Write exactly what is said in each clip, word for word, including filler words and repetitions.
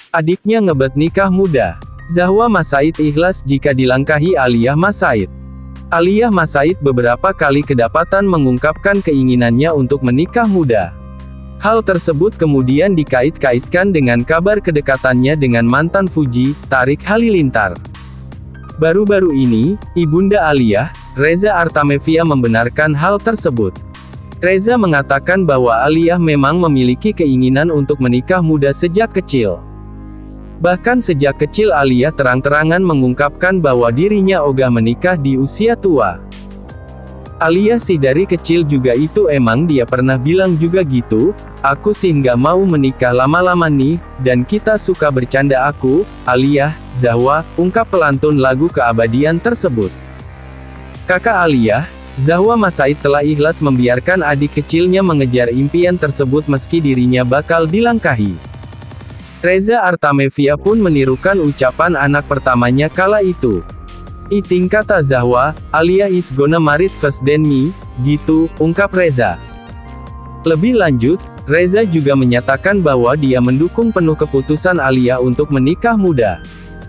Adiknya ngebet nikah muda. Zahwa Masaid ikhlas jika dilangkahi Aliyah Masaid. Aliyah Masaid beberapa kali kedapatan mengungkapkan keinginannya untuk menikah muda. Hal tersebut kemudian dikait-kaitkan dengan kabar kedekatannya dengan mantan Fuji, Tarik Halilintar. Baru-baru ini, Ibunda Aliyah, Reza Artamevia membenarkan hal tersebut. Reza mengatakan bahwa Aliyah memang memiliki keinginan untuk menikah muda sejak kecil. Bahkan sejak kecil Aliyah terang-terangan mengungkapkan bahwa dirinya ogah menikah di usia tua. Aliyah sih dari kecil juga itu emang dia pernah bilang juga gitu, aku sih nggak mau menikah lama-lama nih, dan kita suka bercanda aku, Aliyah, Zahwa, ungkap pelantun lagu keabadian tersebut. Kakak Aliyah, Zahwa Masaid telah ikhlas membiarkan adik kecilnya mengejar impian tersebut meski dirinya bakal dilangkahi. Reza Artamevia pun menirukan ucapan anak pertamanya kala itu. Iting kata Zahwa, Aliyah is gonna married first then me, gitu, ungkap Reza. Lebih lanjut, Reza juga menyatakan bahwa dia mendukung penuh keputusan Aliyah untuk menikah muda.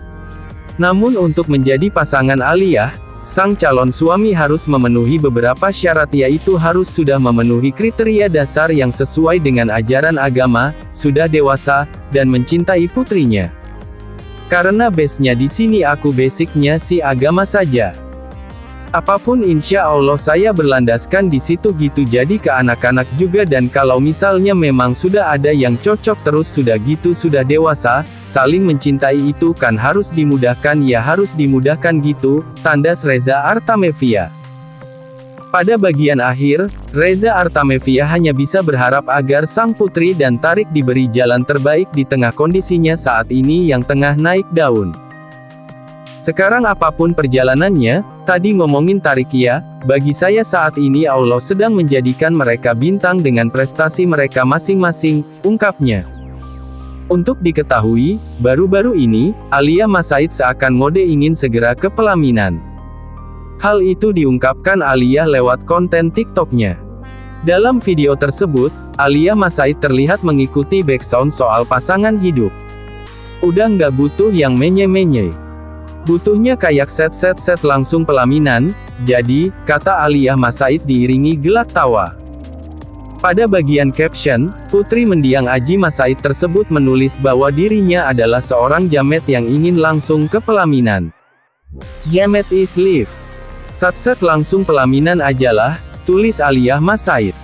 Namun untuk menjadi pasangan Aliyah, sang calon suami harus memenuhi beberapa syarat, yaitu harus sudah memenuhi kriteria dasar yang sesuai dengan ajaran agama, sudah dewasa, dan mencintai putrinya. Karena base-nya di sini aku basicnya si agama saja. Apapun insya Allah saya berlandaskan di situ gitu, jadi ke anak-anak juga, dan kalau misalnya memang sudah ada yang cocok terus sudah gitu sudah dewasa, saling mencintai itu kan harus dimudahkan ya harus dimudahkan gitu, tandas Reza Artamevia. Pada bagian akhir, Reza Artamevia hanya bisa berharap agar sang putri dan Tarik diberi jalan terbaik di tengah kondisinya saat ini yang tengah naik daun. Sekarang apapun perjalanannya, tadi ngomongin Tarik ya, bagi saya saat ini Allah sedang menjadikan mereka bintang dengan prestasi mereka masing-masing, ungkapnya. Untuk diketahui, baru-baru ini, Aliyah Masaid seakan mode ingin segera ke pelaminan. Hal itu diungkapkan Aliyah lewat konten TikTok-nya. Dalam video tersebut, Aliyah Masaid terlihat mengikuti backsound soal pasangan hidup. Udah nggak butuh yang menye-menye. Butuhnya kayak set-set-set langsung pelaminan, jadi, kata Aliyah Masaid diiringi gelak tawa. Pada bagian caption, putri mendiang Aji Masaid tersebut menulis bahwa dirinya adalah seorang jamet yang ingin langsung ke pelaminan. Jamet is live. Satset langsung pelaminan ajalah, tulis Aliyah Masaid.